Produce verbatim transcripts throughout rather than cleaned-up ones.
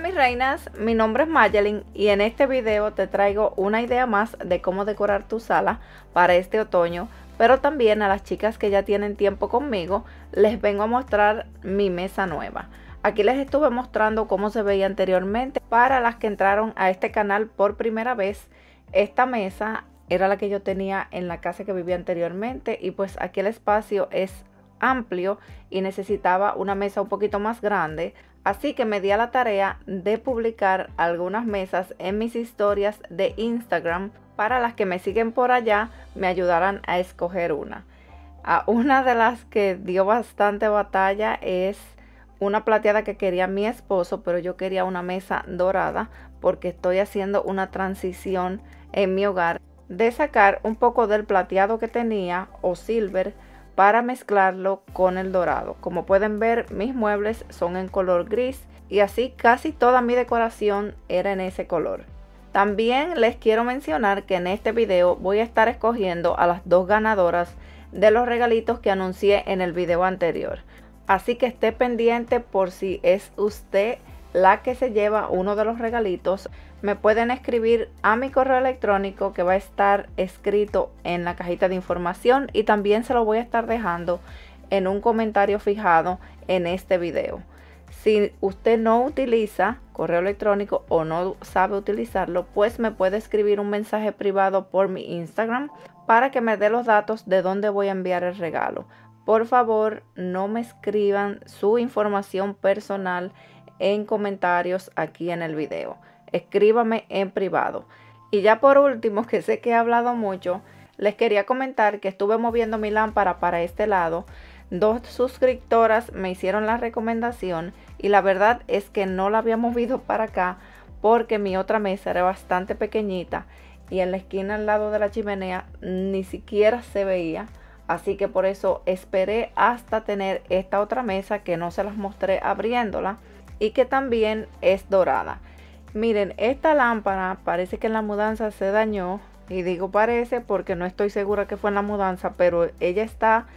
mis reinas, mi nombre es Mayelin y en este video te traigo una idea más de cómo decorar tu sala para este otoño, pero también a las chicas que ya tienen tiempo conmigo les vengo a mostrar mi mesa nueva. Aquí les estuve mostrando cómo se veía anteriormente. Para las que entraron a este canal por primera vez, esta mesa era la que yo tenía en la casa que vivía anteriormente y pues aquí el espacio es amplio y necesitaba una mesa un poquito más grande. Así que me di a la tarea de publicar algunas mesas en mis historias de Instagram para las que me siguen por allá me ayudaran a escoger una. A una de las que dio bastante batalla es una plateada que quería mi esposo, pero yo quería una mesa dorada porque estoy haciendo una transición en mi hogar de sacar un poco del plateado que tenía o silver para mezclarlo con el dorado. Como pueden ver, mis muebles son en color gris y así casi toda mi decoración era en ese color. También les quiero mencionar que en este video voy a estar escogiendo a las dos ganadoras de los regalitos que anuncié en el video anterior. Así que esté pendiente por si es usted la que se lleva uno de los regalitos. Me pueden escribir a mi correo electrónico que va a estar escrito en la cajita de información y también se lo voy a estar dejando en un comentario fijado en este video. Si usted no utiliza correo electrónico o no sabe utilizarlo, pues me puede escribir un mensaje privado por mi Instagram para que me dé los datos de dónde voy a enviar el regalo. Por favor, no me escriban su información personal en comentarios aquí en el video. Escríbame en privado. Y ya por último, que sé que he hablado mucho, les quería comentar que estuve moviendo mi lámpara para este lado. Dos suscriptoras me hicieron la recomendación y la verdad es que no la había movido para acá porque mi otra mesa era bastante pequeñita y en la esquina al lado de la chimenea ni siquiera se veía. Así que por eso esperé hasta tener esta otra mesa que no se las mostré abriéndola y que también es dorada. Miren, esta lámpara parece que en la mudanza se dañó y digo parece porque no estoy segura que fue en la mudanza, pero ella está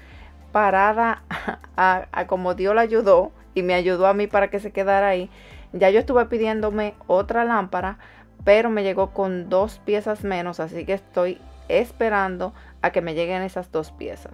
parada a, a como Dios la ayudó y me ayudó a mí para que se quedara ahí. Ya yo estuve pidiéndome otra lámpara, pero me llegó con dos piezas menos, así que estoy esperando a que me lleguen esas dos piezas.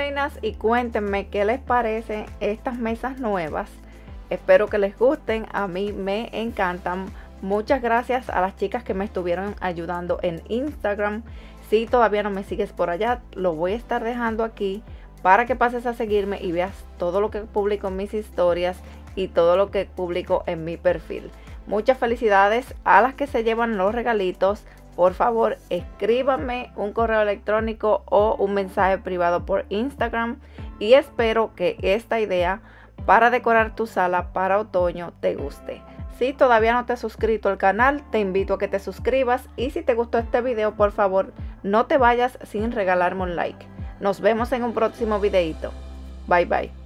reinas, y cuéntenme qué les parecen estas mesas nuevas. Espero que les gusten, a mí me encantan. Muchas gracias a las chicas que me estuvieron ayudando en Instagram. Si todavía no me sigues por allá, lo voy a estar dejando aquí para que pases a seguirme y veas todo lo que publico en mis historias y todo lo que publico en mi perfil. Muchas felicidades a las que se llevan los regalitos. Por favor, escríbanme un correo electrónico o un mensaje privado por Instagram, y espero que esta idea para decorar tu sala para otoño te guste. Si todavía no te has suscrito al canal, te invito a que te suscribas, y si te gustó este video, por favor, no te vayas sin regalarme un like. Nos vemos en un próximo videito. Bye bye.